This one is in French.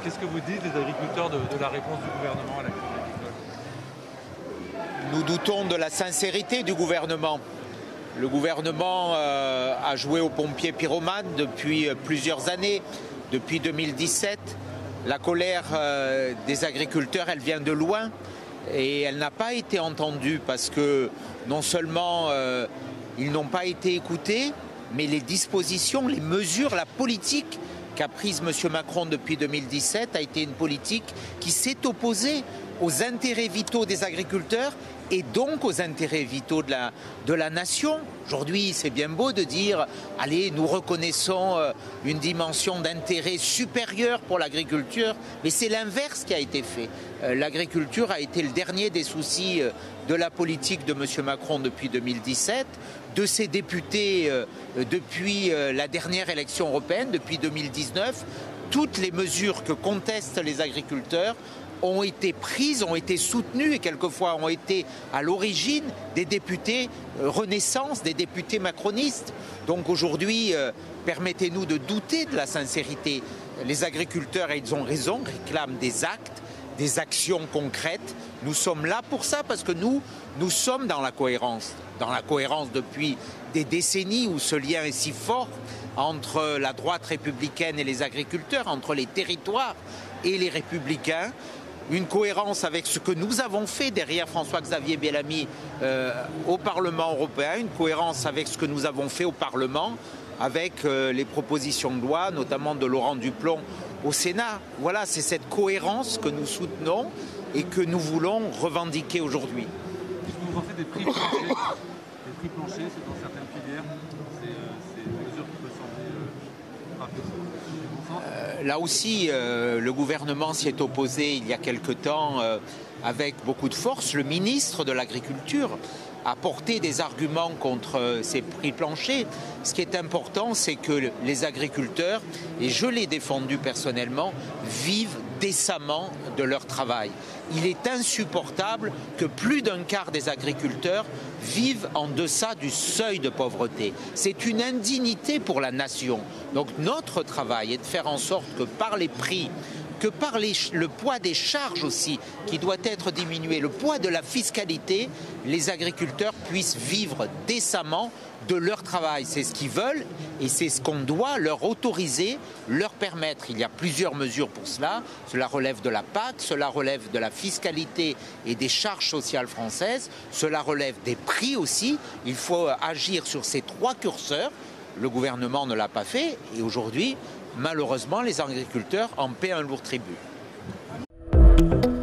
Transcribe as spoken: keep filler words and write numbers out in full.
Qu'est-ce que vous dites, les agriculteurs, de, de la réponse du gouvernement à la crise agricole? Nous doutons de la sincérité du gouvernement. Le gouvernement euh, a joué aux pompiers pyromanes depuis plusieurs années, depuis deux mille dix-sept. La colère euh, des agriculteurs, elle vient de loin et elle n'a pas été entendue parce que non seulement euh, ils n'ont pas été écoutés, mais les dispositions, les mesures, la politique qu'a prise M. Macron depuis deux mille dix-sept a été une politique qui s'est opposée aux intérêts vitaux des agriculteurs et donc aux intérêts vitaux de la, de la nation. Aujourd'hui, c'est bien beau de dire « Allez, nous reconnaissons une dimension d'intérêt supérieure pour l'agriculture », mais c'est l'inverse qui a été fait. L'agriculture a été le dernier des soucis de la politique de M. Macron depuis deux mille dix-sept, de ses députés depuis la dernière élection européenne, depuis deux mille dix-neuf. Toutes les mesures que contestent les agriculteurs ont été prises, ont été soutenues et quelquefois ont été à l'origine des députés Renaissance, des députés macronistes. Donc aujourd'hui, euh, permettez-nous de douter de la sincérité. Les agriculteurs, et ils ont raison, réclament des actes, des actions concrètes. Nous sommes là pour ça parce que nous, nous sommes dans la cohérence. Dans la cohérence depuis des décennies où ce lien est si fort entre la droite républicaine et les agriculteurs, entre les territoires et les républicains. Une cohérence avec ce que nous avons fait derrière François-Xavier Bellamy euh, au Parlement européen, une cohérence avec ce que nous avons fait au Parlement, avec euh, les propositions de loi, notamment de Laurent Duplomb au Sénat. Voilà, c'est cette cohérence que nous soutenons et que nous voulons revendiquer aujourd'hui. Est-ce que vous pensez des prix planchers? Des prix planchers, c'est dans certaines filières, c'est euh, une mesure qui peut sembler euh, rapide. Euh, là aussi, euh, le gouvernement s'y est opposé il y a quelque temps euh, avec beaucoup de force. Le ministre de l'Agriculture a porté des arguments contre euh, ces prix planchers. Ce qui est important, c'est que les agriculteurs, et je l'ai défendu personnellement, vivent décemment de leur travail. Il est insupportable que plus d'un quart des agriculteurs vivent en deçà du seuil de pauvreté. C'est une indignité pour la nation. Donc notre travail est de faire en sorte que par les prix, que par les, le poids des charges aussi, qui doit être diminué, le poids de la fiscalité, les agriculteurs puissent vivre décemment de leur travail. C'est ce qu'ils veulent et c'est ce qu'on doit leur autoriser, leur permettre. Il y a plusieurs mesures pour cela. Cela relève de la P A C, cela relève de la fiscalité et des charges sociales françaises, cela relève des prix aussi. Il faut agir sur ces trois curseurs. Le gouvernement ne l'a pas fait et aujourd'hui, malheureusement, les agriculteurs en paient un lourd tribut.